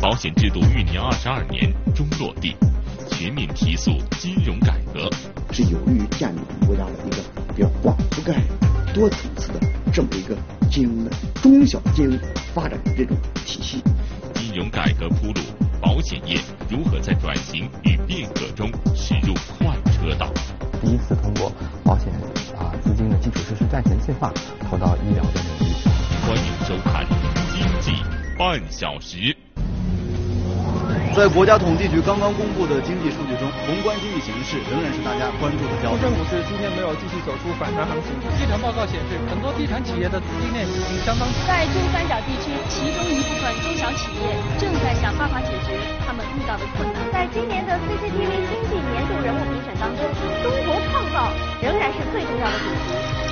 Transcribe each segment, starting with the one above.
保险制度酝酿22年终落地，全面提速金融改革， 是有利于建立我们国家的一个比较广覆盖、多层次的这么一个金融的中小金融发展的这种体系。 金融改革铺路，保险业如何在转型与变革中驶入快车道？ 第一次通过保险资金的基础设施债权计划投到医疗的领域。 欢迎收看经济半小时。 在国家统计局刚刚公布的经济数据中，宏观经济形势仍然是大家关注的焦点。 政府是今天没有继续走出反弹行情。地产报告显示，很多地产企业的资金链已经相当在珠三角地区，其中一部分中小企业正在想办法解决他们遇到的困难。在今年的 CCTV 经济年度人物评审当中，中国创造仍然是最重要的主题。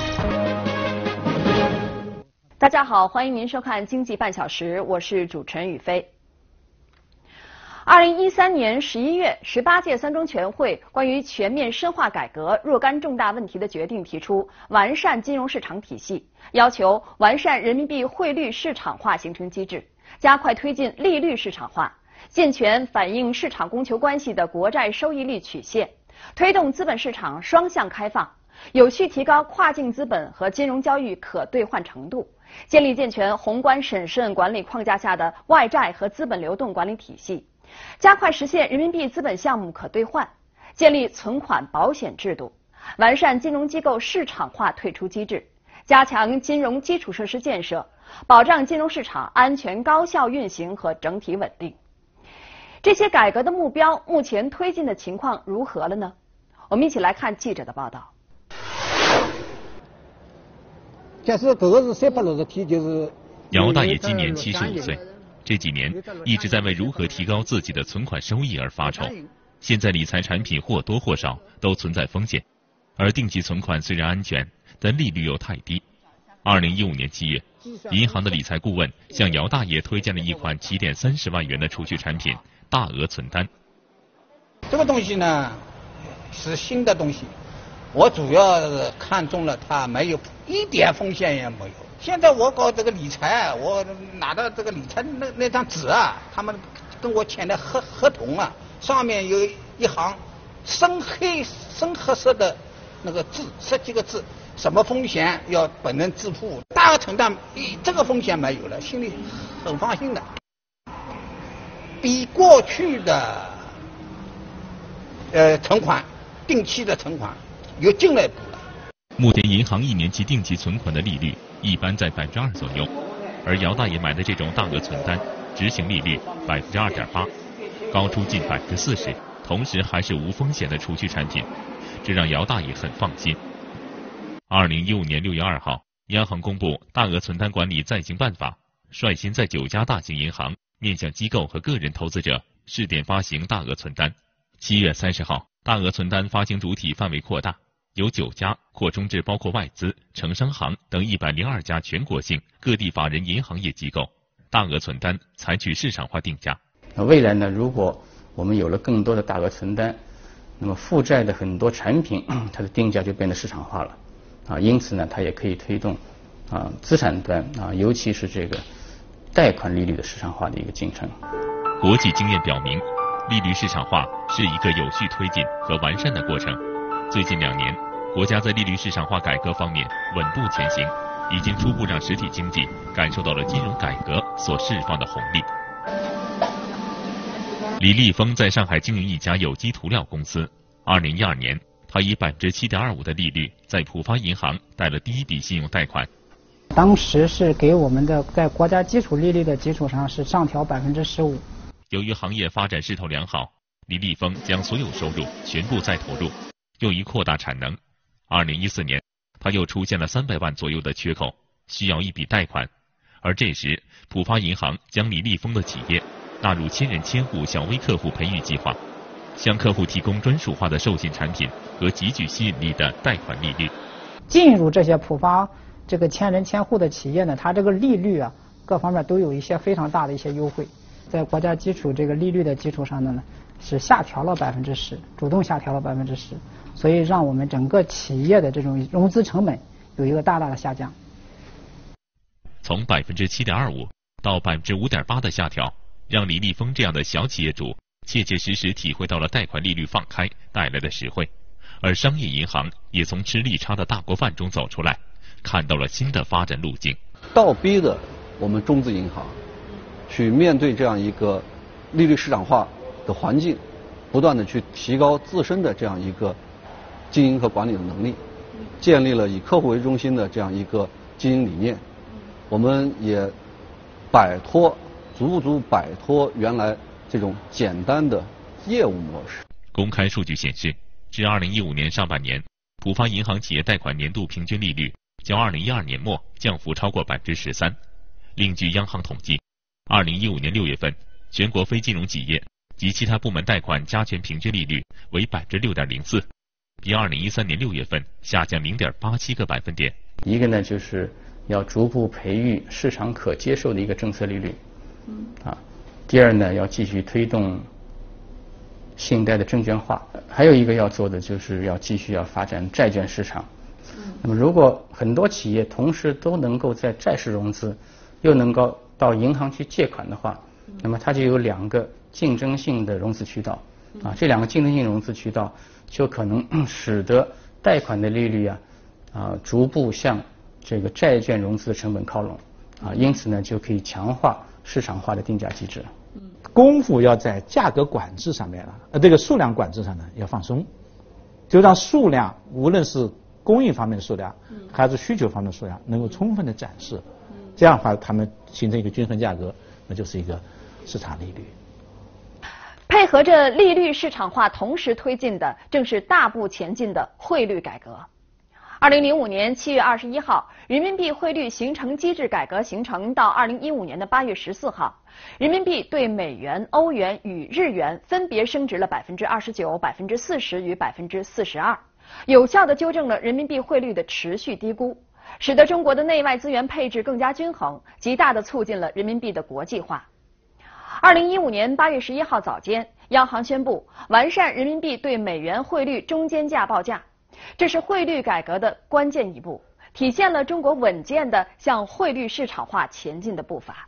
大家好，欢迎您收看经济半小时，我是主持人雨飞。2013年11月，18届三中全会关于全面深化改革若干重大问题的决定提出，完善金融市场体系，要求完善人民币汇率市场化形成机制，加快推进利率市场化，健全反映市场供求关系的国债收益率曲线，推动资本市场双向开放，有序提高跨境资本和金融交易可兑换程度，建立健全宏观审慎管理框架下的外债和资本流动管理体系，加快实现人民币资本项目可兑换，建立存款保险制度，完善金融机构市场化退出机制，加强金融基础设施建设，保障金融市场安全高效运行和整体稳定。这些改革的目标目前推进的情况如何了呢？我们一起来看记者的报道。 就是这个是360题，就是姚大爷今年75岁。这几年一直在为如何提高自己的存款收益而发愁。现在理财产品或多或少都存在风险，而定期存款虽然安全，但利率又太低。2015年7月，银行的理财顾问向姚大爷推荐了一款起点30万元的储蓄产品——大额存单。 这个东西呢是新的东西，我主要看中了它没有一点风险也没有。现在我搞这个理财，我拿到这个理财那张纸啊，他们跟我签的合同啊，上面有一行深褐色的那个字，10几个字，什么风险要本人自负，大额承担这个风险没有了，心里很放心的，比过去的存款定期的存款又进了一步了。 目前银行1年期定期存款的利率一般在2%左右，而姚大爷买的这种大额存单，执行利率2.8%，高出近40%，同时还是无风险的储蓄产品，这让姚大爷很放心。2015年6月2号，央行公布《大额存单管理暂行办法》，率先在9家大型银行面向机构和个人投资者试点发行大额存单。7月30号，大额存单发行主体范围扩大，由9家扩充至包括外资、城商行等102家全国性各地法人银行业机构。大额存单采取市场化定价。 未来呢，如果我们有了更多的大额存单，那么负债的很多产品，它的定价就变得市场化了因此呢，它也可以推动资产端尤其是这个贷款利率的市场化的一个进程。 国际经验表明，利率市场化是一个有序推进和完善的过程。最近2年，国家在利率市场化改革方面稳步前行，已经初步让实体经济感受到了金融改革所释放的红利。李立峰在上海经营一家有机涂料公司，2012年，他以7.25%的利率在浦发银行贷了第一笔信用贷款。 当时是给我们的在国家基础利率的基础上是上调15%。 由于行业发展势头良好，李立峰将所有收入全部再投入，用于扩大产能。2014年，他又出现了300万左右的缺口，需要一笔贷款。而这时，浦发银行将李立峰的企业纳入1000人1000户小微客户培育计划，向客户提供专属化的授信产品和极具吸引力的贷款利率。 进入这些浦发这个1000人1000户的企业呢，它这个利率各方面都有一些非常大的一些优惠。在国家基础这个利率的基础上呢，是下调了10%，主动下调了10%，所以让我们整个企业的这种融资成本有一个大大的下降。 从7.25%到5.8%的下调， 让李立峰这样的小企业主切切实实体会到了贷款利率放开带来的实惠，而商业银行也从吃利差的大锅饭中走出来，看到了新的发展路径。 倒逼的我们中资银行去面对这样一个利率市场化的环境，不断的去提高自身的这样一个经营和管理的能力，建立了以客户为中心的这样一个经营理念。我们也逐步摆脱原来这种简单的业务模式。 公开数据显示，至2015年上半年，浦发银行企业贷款年度平均利率较2012年末降幅超过13%。另据央行统计，2015年6月份，全国非金融企业及其他部门贷款加权平均利率为6.04%，比2013年6月份下降0.87个百分点。 一个呢，就是要逐步培育市场可接受的一个政策利率。第二呢，要继续推动信贷的证券化，还有一个要做的就是要继续发展债券市场。那么如果很多企业同时都能够在债市融资，又能够到银行去借款的话，那么它就有2个竞争性的融资渠道。这2个竞争性融资渠道就可能使得贷款的利率逐步向这个债券融资的成本靠拢。因此呢，就可以强化市场化的定价机制。 功夫要在价格管制上面了，这个数量管制上呢要放松，就让数量，无论是供应方面的数量，还是需求方面的数量，能够充分的展示。这样的话，他们形成一个均衡价格，那就是一个市场利率。 配合着利率市场化同时推进的，正是大步前进的汇率改革。2005年7月21号，人民币汇率形成机制改革形成到2015年的8月14号，人民币对美元、欧元与日元分别升值了29%、40%与42%，有效地纠正了人民币汇率的持续低估，使得中国的内外资源配置更加均衡，极大地促进了人民币的国际化。2015年8月11号早间，央行宣布完善人民币对美元汇率中间价报价，这是汇率改革的关键一步，体现了中国稳健的向汇率市场化前进的步伐。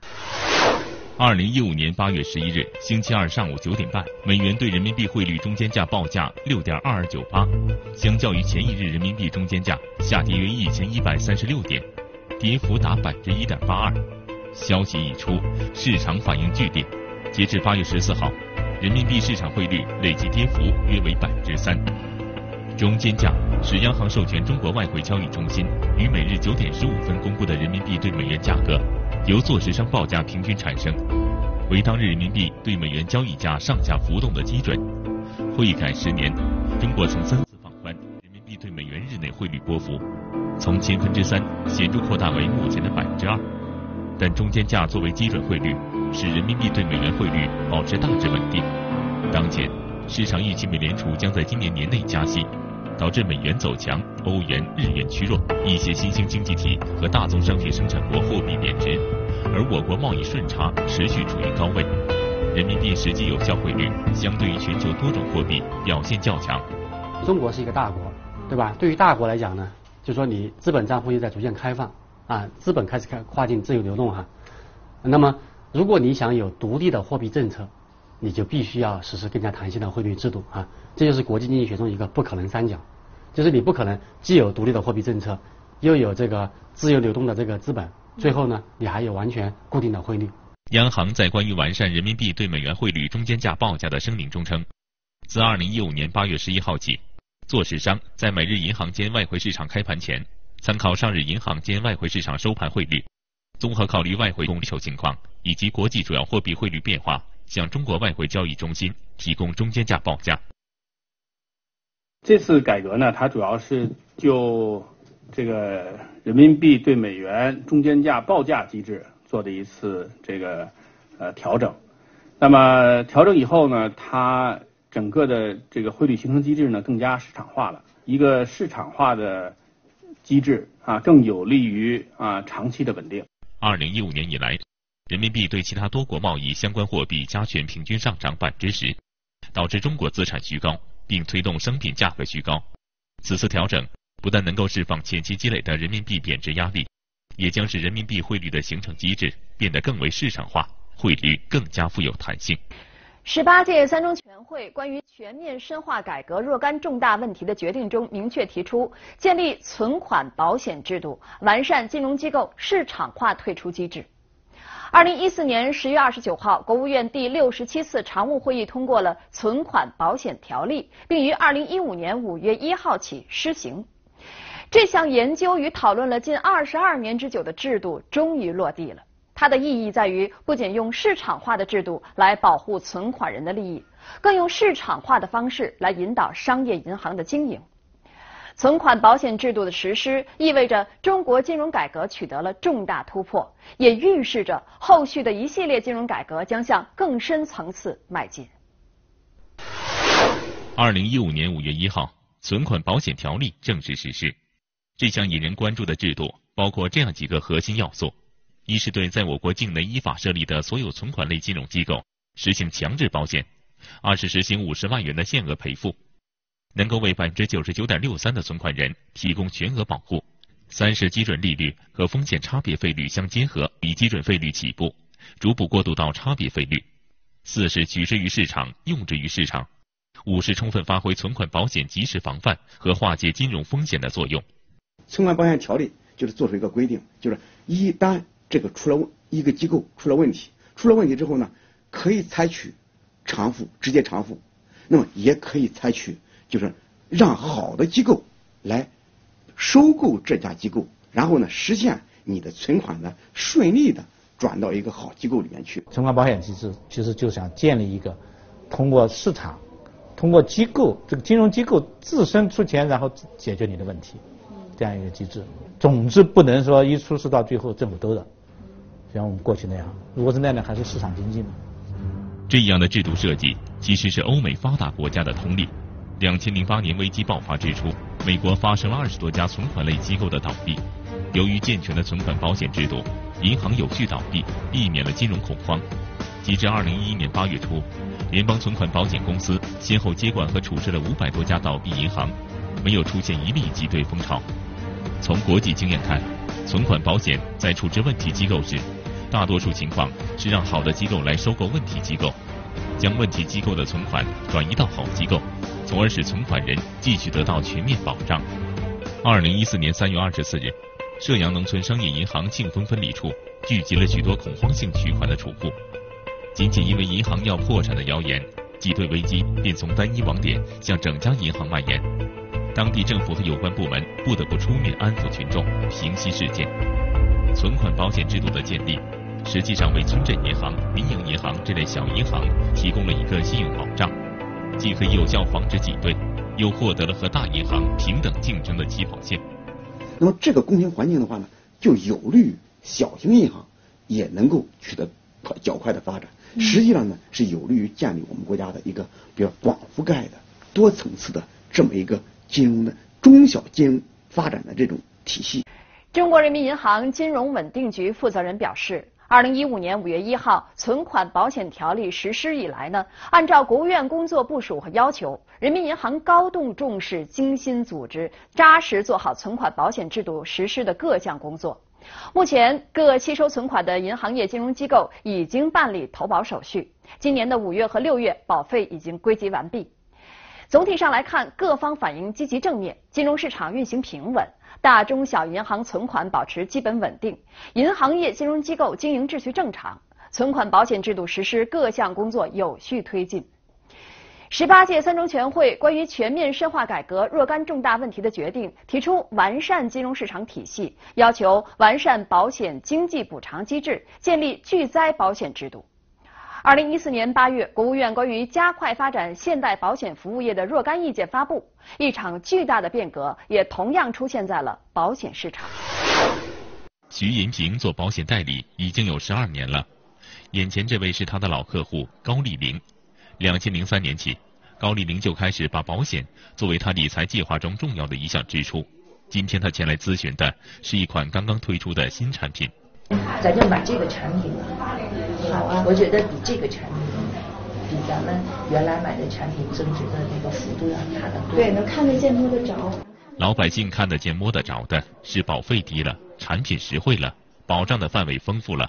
2015年8月11日星期二上午9点半，美元对人民币汇率中间价报价6.2298，相较于前一日人民币中间价下跌约1136点，跌幅达1.82%。消息一出，市场反应剧烈。截至8月14号，人民币市场汇率累计跌幅约为3%。中间价是央行授权中国外汇交易中心于每日9点15分公布的人民币对美元价格，由做市商报价平均产生，为当日人民币对美元交易价上下浮动的基准。汇改10年，中国曾3次放宽人民币对美元日内汇率波幅，从3%显著扩大为目前的2%。但中间价作为基准汇率，使人民币对美元汇率保持大致稳定。当前，市场预期美联储将在今年年内加息，导致美元走强，欧元、日元趋弱，一些新兴经济体和大宗商品生产国货币贬值，而我国贸易顺差持续处于高位，人民币实际有效汇率相对于全球多种货币表现较强。 中国是一个大国，对吧？对于大国来讲呢，就说你资本账户又在逐渐开放资本开始跨境自由流动那么如果你想有独立的货币政策，你就必须要实施更加弹性的汇率制度这就是国际经济学中一个不可能三角，就是你不可能既有独立的货币政策，又有这个自由流动的这个资本，最后呢你还有完全固定的汇率。 央行在关于完善人民币对美元汇率中间价报价的声明中称，自2015年8月11号起，做市商在每日银行间外汇市场开盘前，参考上日银行间外汇市场收盘汇率，综合考虑外汇供求情况以及国际主要货币汇率变化，向中国外汇交易中心提供中间价报价。 这次改革呢，它主要是就这个人民币对美元中间价报价机制做的一次这个调整。那么调整以后呢，它整个的这个汇率形成机制呢更加市场化了，一个市场化的机制更有利于长期的稳定。 2015年以来，人民币对其他多国贸易相关货币加权平均上涨10%，导致中国资产虚高，并推动商品价格虚高。此次调整不但能够释放前期积累的人民币贬值压力，也将使人民币汇率的形成机制变得更为市场化， 汇率更加富有弹性。 18届三中全会关于全面深化改革若干重大问题的决定中明确提出，建立存款保险制度，完善金融机构市场化退出机制。2014年10月29号，国务院第67次常务会议通过了存款保险条例，并于2015年5月1号起施行。这项研究与讨论了近22年之久的制度终于落地了。它的意义在于，不仅用市场化的制度来保护存款人的利益，更用市场化的方式来引导商业银行的经营。存款保险制度的实施，意味着中国金融改革取得了重大突破，也预示着后续的一系列金融改革将向更深层次迈进。 2015年5月1号，存款保险条例正式实施。这项引人关注的制度包括这样几个核心要素：一是对在我国境内依法设立的所有存款类金融机构实行强制保险；二是实行50万元的限额赔付，能够为99.63%的存款人提供全额保护；三是基准利率和风险差别费率相结合，以基准费率起步，逐步过渡到差别费率；四是取之于市场，用之于市场；五是充分发挥存款保险及时防范和化解金融风险的作用。 存款保险条例就是做出一个规定，就是一旦这个一个机构出了问题之后呢，可以采取偿付，直接偿付，那么也可以采取就是让好的机构来收购这家机构，然后呢实现你的存款呢顺利的转到一个好机构里面去。 存款保险机制其实就想建立一个通过市场、通过机构这个金融机构自身出钱，然后解决你的问题，这样一个机制。总之不能说一出事到最后政府兜的，像我们过去那样。如果是那样，还是市场经济嘛。 这样的制度设计其实是欧美发达国家的通例。2008年危机爆发之初，美国发生了20多家存款类机构的倒闭。由于健全的存款保险制度，银行有序倒闭，避免了金融恐慌。截至2011年8月初，联邦存款保险公司先后接管和处置了500多家倒闭银行，没有出现一例挤兑风潮。从国际经验看，存款保险在处置问题机构时，大多数情况是让好的机构来收购问题机构，将问题机构的存款转移到好机构，从而使存款人继续得到全面保障。2014年3月24日，射阳农村商业银行庆丰分理处聚集了许多恐慌性取款的储户，仅仅因为银行要破产的谣言，挤兑危机便从单一网点向整家银行蔓延。当地政府和有关部门不得不出面安抚群众，平息事件。存款保险制度的建立，实际上为村镇银行、民营银行这类小银行提供了一个信用保障，既可以有效防止挤兑，又获得了和大银行平等竞争的起跑线。 那么这个公平环境的话呢，就有利于小型银行也能够取得较快的发展，实际上呢是有利于建立我们国家的一个比较广覆盖的、多层次的这么一个金融的中小金融发展的这种体系。 中国人民银行金融稳定局负责人表示，2015年5月1号存款保险条例实施以来呢，按照国务院工作部署和要求，人民银行高度重视、精心组织、扎实做好存款保险制度实施的各项工作。目前，各吸收存款的银行业金融机构已经办理投保手续，今年的5月和6月保费已经归集完毕。总体上来看，各方反应积极正面，金融市场运行平稳，大中小银行存款保持基本稳定，银行业金融机构经营秩序正常，存款保险制度实施各项工作有序推进。18届三中全会关于全面深化改革若干重大问题的决定提出完善金融市场体系，要求完善保险经济补偿机制，建立巨灾保险制度。2014年8月，国务院关于加快发展现代保险服务业的若干意见发布，一场巨大的变革也同样出现在了保险市场。 徐银平做保险代理已经有12年了，眼前这位是他的老客户高丽玲。2003年起，高丽玲就开始把保险作为他理财计划中重要的一项支出。今天他前来咨询的是一款刚刚推出的新产品。 咱就买这个产品吧，好啊，我觉得比这个产品比咱们原来买的产品增值的那个幅度要大得多。 对，能看得见摸得着。 老百姓看得见摸得着的是保费低了，产品实惠了，保障的范围丰富了，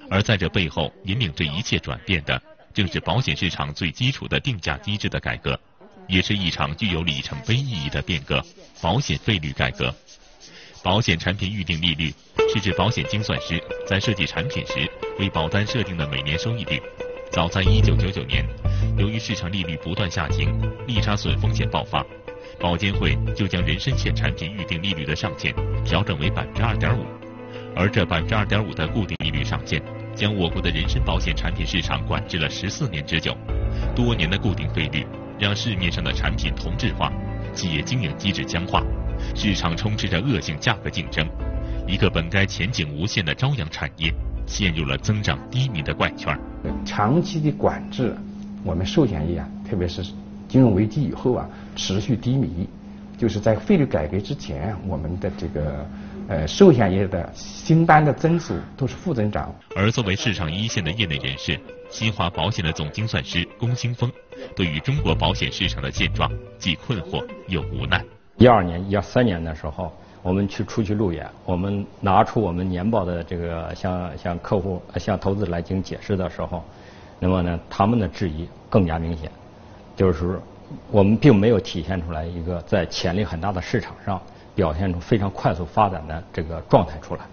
而在这背后引领这一切转变的，正是保险市场最基础的定价机制的改革，也是一场具有里程碑意义的变革——保险费率改革。保险产品预定利率是指保险精算师在设计产品时为保单设定的每年收益率。早在1999年，由于市场利率不断下行，利差损风险爆发，保监会就将人身险产品预定利率的上限调整为 2.5%， 而这 2.5% 的固定利率上限将我国的人身保险产品市场管制了14年之久。多年的固定费率让市面上的产品同质化，企业经营机制僵化，市场充斥着恶性价格竞争，一个本该前景无限的朝阳产业陷入了增长低迷的怪圈。 长期的管制，我们寿险业特别是金融危机以后持续低迷。就是在费率改革之前，我们的这个寿险业的新单的增速都是负增长。 而作为市场一线的业内人士，新华保险的总精算师龚兴峰对于中国保险市场的现状既困惑又无奈。 12年、13年的时候，我们出去路演，我们拿出我们年报的这个向客户、向投资者来进行解释的时候，那么呢，他们的质疑更加明显，就是我们并没有体现出来一个在潜力很大的市场上表现出非常快速发展的这个状态出来。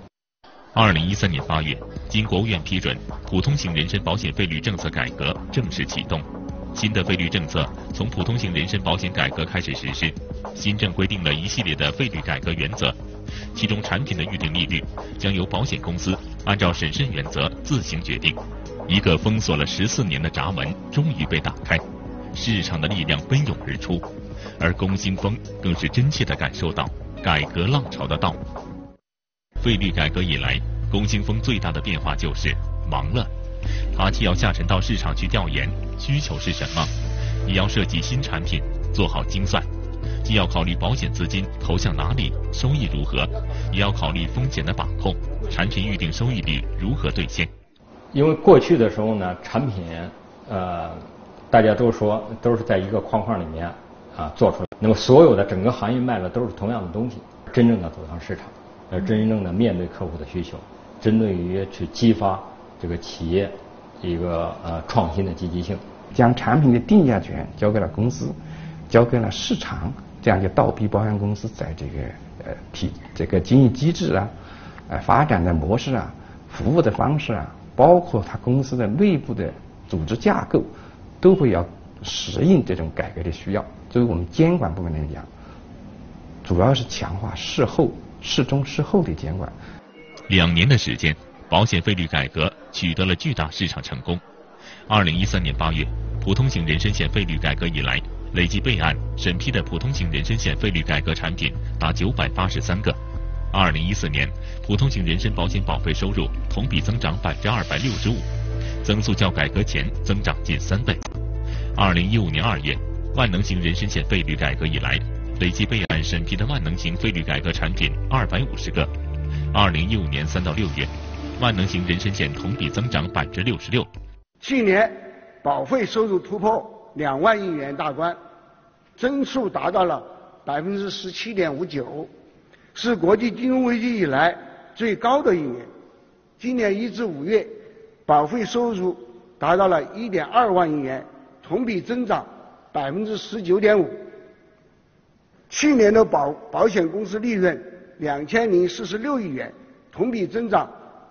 2013年8月，经国务院批准，普通型人身保险费率政策改革正式启动。新的费率政策从普通型人身保险改革开始实施，新政规定了一系列的费率改革原则，其中产品的预定利率将由保险公司按照审慎原则自行决定。一个封锁了14年的闸门终于被打开，市场的力量奔涌而出，而龚兴峰更是真切地感受到改革浪潮的到来。费率改革以来，龚兴峰最大的变化就是忙了。他既要下沉到市场去调研需求是什么，也要设计新产品，做好精算，既要考虑保险资金投向哪里，收益如何，也要考虑风险的把控，产品预定收益率如何兑现。 因为过去的时候呢，产品大家都说都是在一个框框里面做出来，那么所有的整个行业卖的都是同样的东西，真正的走向市场，真正的面对客户的需求，针对于去激发这个企业一个创新的积极性， 将产品的定价权交给了公司，交给了市场，这样就倒逼保险公司在这个经营机制发展的模式服务的方式包括它公司的内部的组织架构，都会要适应这种改革的需要。作为我们监管部门来讲，主要是强化事后、事中事后的监管。 2年的时间，保险费率改革取得了巨大市场成功。2013年8月，普通型人身险费率改革以来，累计备案审批的普通型人身险费率改革产品达983个。2014年，普通型人身保险保费收入同比增长265%，增速较改革前增长近3倍。2015年2月，万能型人身险费率改革以来，累计备案审批的万能型费率改革产品250个。2015年3到6月，万能型人身险同比增长66%。 去年保费收入突破2万亿元大关，增速达到了17.59%，是国际金融危机以来最高的一年。今年1至5月，保费收入达到了1.2万亿元，同比增长19.5%。去年的保险公司利润2046亿元，同比增长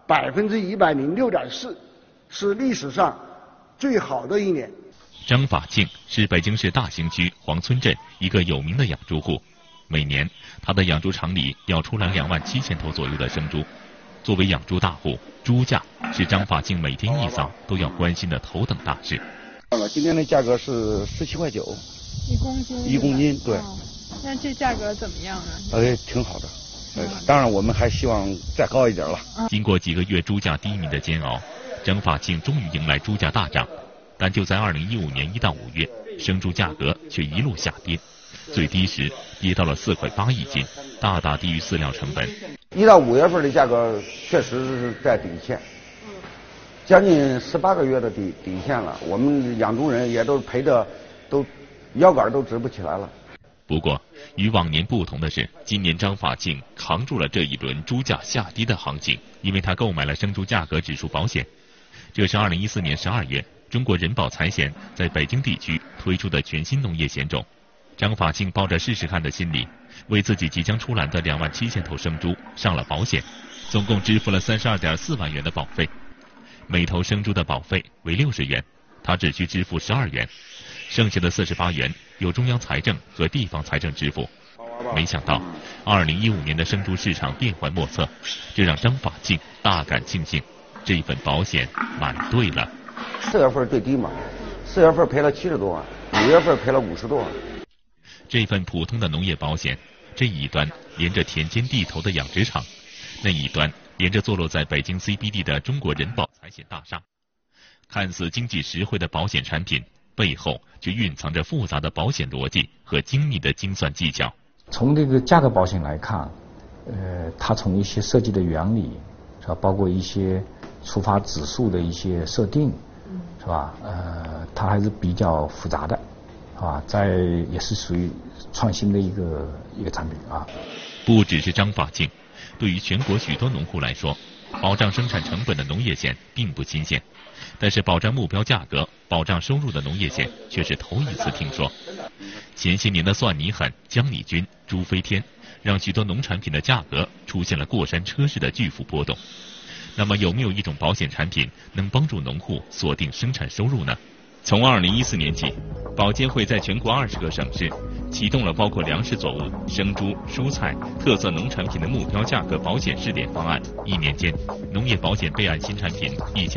106.4%，是历史上最好的一年。 张法庆是北京市大兴区黄村镇一个有名的养猪户，每年他的养猪场里要出栏27000头左右的生猪。作为养猪大户，猪价是张法庆每天一早都要关心的头等大事。 今天的价格是17.9块 ，1公斤 ，1公斤，对。 那这价格怎么样呢？ 挺好的。当然我们还希望再高一点了。 经过几个月猪价低迷的煎熬，张法庆终于迎来猪价大涨。但就在2015年1到5月，生猪价格却一路下跌，最低时跌到了4.8块一斤，大大低于饲料成本。 1到5月份的价格确实是在底线，将近18个月的底线了。我们养猪人也都赔的都腰杆都直不起来了。 不过与往年不同的是，今年张法庆扛住了这一轮猪价下跌的行情，因为他购买了生猪价格指数保险， 这是2014年12月中国人保财险在北京地区推出的全新农业险种。张法庆抱着试试看的心理，为自己即将出栏的27000头生猪上了保险，总共支付了32.4万元的保费。每头生猪的保费为60元，他只需支付12元，剩下的48元由中央财政和地方财政支付。没想到2015年的生猪市场变幻莫测，这让张法庆大感庆幸，这份保险买对了。 4月份最低嘛，4月份赔了70多万，5月份赔了50多万。 这份普通的农业保险，这一端连着田间地头的养殖场，那一端连着坐落在北京 CBD 的中国人保财险大厦。看似经济实惠的保险产品，背后就蕴藏着复杂的保险逻辑和精密的精算技巧。 从这个价格保险来看，它从一些设计的原理，是吧？包括一些触发指数的一些设定，是吧？它还是比较复杂的，啊，也是属于创新的一个产品啊。 不只是张法庆，对于全国许多农户来说，保障生产成本的农业险并不新鲜，但是保障目标价格、保障收入的农业险却是头一次听说。前些年的蒜泥狠、姜泥菌、猪飞天，让许多农产品的价格出现了过山车式的巨幅波动。那么有没有一种保险产品能帮助农户锁定生产收入呢？从2014年起，保监会在全国20个省市启动了包括粮食作物、生猪、蔬菜、特色农产品的目标价格保险试点方案。1年间，农业保险备案新产品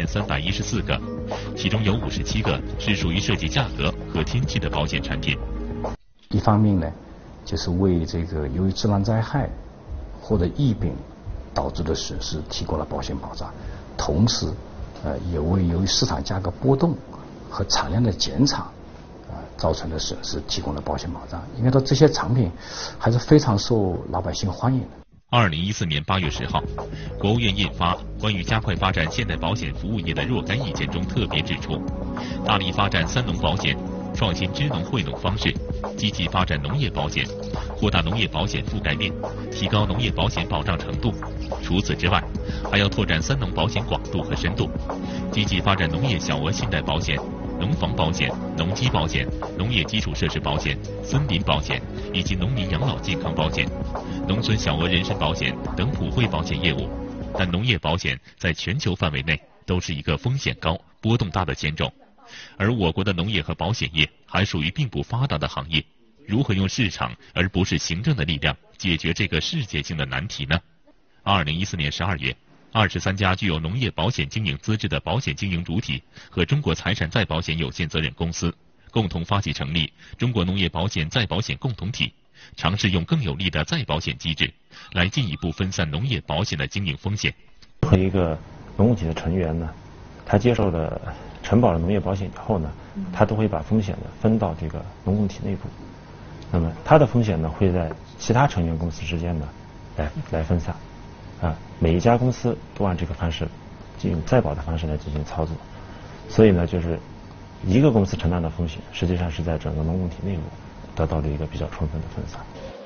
1314个，其中有57个是属于涉及价格和天气的保险产品。 一方面呢，就是为这个由于自然灾害或者疫病导致的损失提供了保险保障，同时也为由于市场价格波动和产量的减产造成的损失提供了保险保障。应该说这些产品还是非常受老百姓欢迎的。 2014年8月10号，国务院印发《关于加快发展现代保险服务业的若干意见》中特别指出，大力发展三农保险，创新支农惠农方式，积极发展农业保险，扩大农业保险覆盖面，提高农业保险保障程度。除此之外，还要拓展三农保险广度和深度，积极发展农业小额信贷保险、农房保险、农机保险、农业基础设施保险、森林保险以及农民养老健康保险、农村小额人身保险等普惠保险业务。但农业保险在全球范围内都是一个风险高、波动大的险种，而我国的农业和保险业还属于并不发达的行业，如何用市场而不是行政的力量解决这个世界性的难题呢？2014年12月，23家具有农业保险经营资质的保险经营主体和中国财产再保险有限责任公司共同发起成立中国农业保险再保险共同体，尝试用更有力的再保险机制来进一步分散农业保险的经营风险。 和一个农务体的成员呢，他接受了承保了农业保险以后呢，他都会把风险呢分到这个农务体内部，那么他的风险呢会在其他成员公司之间呢来分散。每一家公司都按这个方式，用再保的方式来进行操作，所以呢，就是一个公司承担的风险，实际上是在整个农务体内部得到了一个比较充分的分散。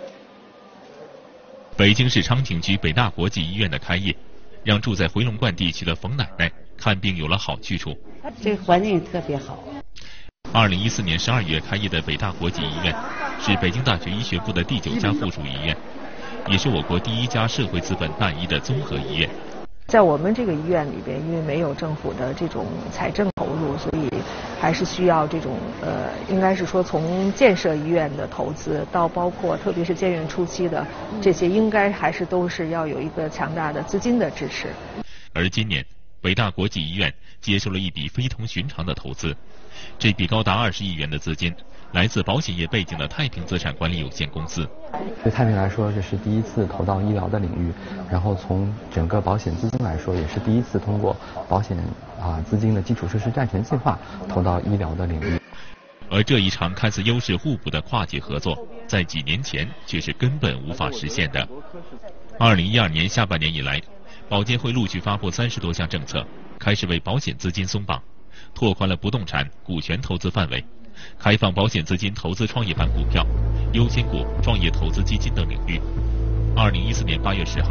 北京市昌平区北大国际医院的开业，让住在回龙观地区的冯奶奶看病有了好去处。 这个环境特别好。 2014年12月开业的北大国际医院，是北京大学医学部的第9家附属医院，也是我国第1家社会资本办医的综合医院。 在我们这个医院里边，因为没有政府的这种财政投入，所以还是需要这种应该是说从建设医院的投资到包括特别是建院初期的这些，应该还是都是要有一个强大的资金的支持。 而今年，北大国际医院接受了一笔非同寻常的投资，这笔高达20亿元的资金来自保险业背景的太平资产管理有限公司。 对太平来说，这是第一次投到医疗的领域，然后从整个保险资金来说，也是第一次通过保险资金的基础设施债权计划投到医疗的领域。 而这一场看似优势互补的跨界合作，在几年前却是根本无法实现的。2012年下半年以来，保监会陆续发布30多项政策，开始为保险资金松绑，拓宽了不动产、股权投资范围，开放保险资金投资创业板股票、优先股、创业投资基金等领域。2014年8月10号，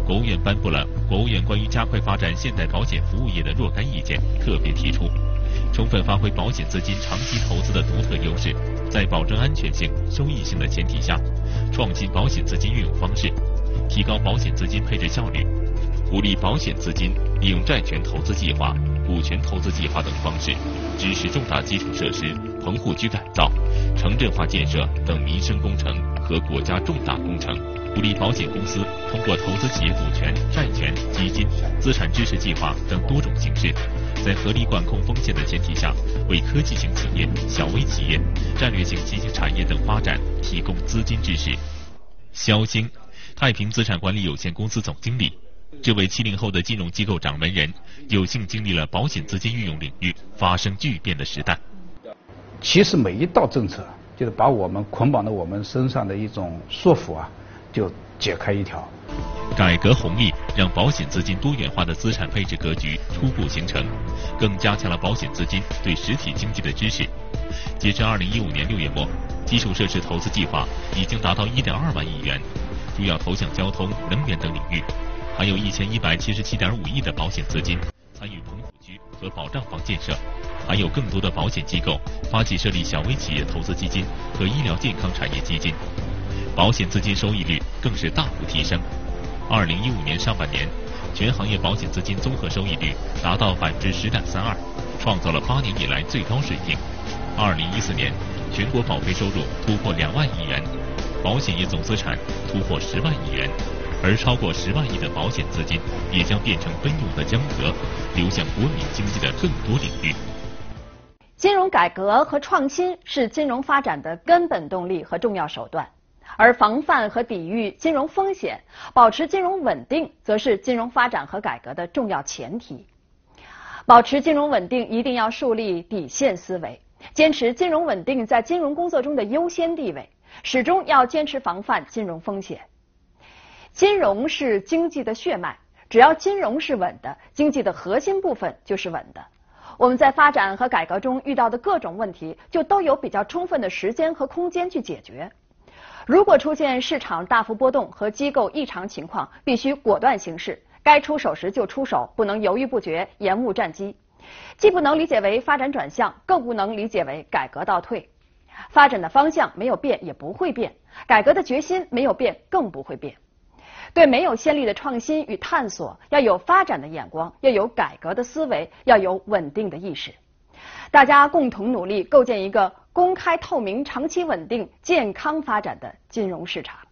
国务院颁布了《国务院关于加快发展现代保险服务业的若干意见》，特别提出，充分发挥保险资金长期投资的独特优势，在保证安全性、收益性的前提下，创新保险资金运用方式，提高保险资金配置效率，鼓励保险资金利用债权投资计划、股权投资计划等方式，支持重大基础设施、棚户区改造、城镇化建设等民生工程和国家重大工程。鼓励保险公司通过投资企业股权、债权、基金、资产支持计划等多种形式，在合理管控风险的前提下，为科技型企业、小微企业、战略性新兴产业等发展提供资金支持。肖兴，太平资产管理有限公司总经理，这位70后的金融机构掌门人，有幸经历了保险资金运用领域发生巨变的时代。 其实每一道政策，就是把我们捆绑到我们身上的一种束缚啊，就解开一条。 改革红利让保险资金多元化的资产配置格局初步形成，更加强了保险资金对实体经济的支持。截至2015年6月末，基础设施投资计划已经达到1.2万亿元，主要投向交通、能源等领域，还有1177.5亿的保险资金参与棚户区和保障房建设，还有更多的保险机构发起设立小微企业投资基金和医疗健康产业基金。保险资金收益率更是大幅提升。2015年上半年，全行业保险资金综合收益率达到10.32%，创造了8年以来最高水平。2014年，全国保费收入突破2万亿元，保险业总资产突破10万亿元，而超过10万亿的保险资金也将变成奔涌的江河，流向国民经济的更多领域。 金融改革和创新是金融发展的根本动力和重要手段。而防范和抵御金融风险，保持金融稳定，则是金融发展和改革的重要前提。保持金融稳定，一定要树立底线思维，坚持金融稳定在金融工作中的优先地位，始终要坚持防范金融风险。金融是经济的血脉，只要金融是稳的，经济的核心部分就是稳的。我们在发展和改革中遇到的各种问题，就都有比较充分的时间和空间去解决。如果出现市场大幅波动和机构异常情况，必须果断行事，该出手时就出手，不能犹豫不决、延误战机。既不能理解为发展转向，更不能理解为改革倒退。发展的方向没有变，也不会变；改革的决心没有变，更不会变。对没有先例的创新与探索，要有发展的眼光，要有改革的思维，要有稳定的意识。大家共同努力，构建一个公开透明、长期稳定、健康发展的金融市场。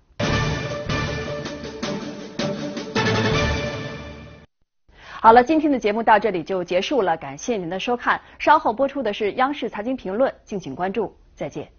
好了，今天的节目到这里就结束了，感谢您的收看。稍后播出的是央视财经评论，敬请关注，再见。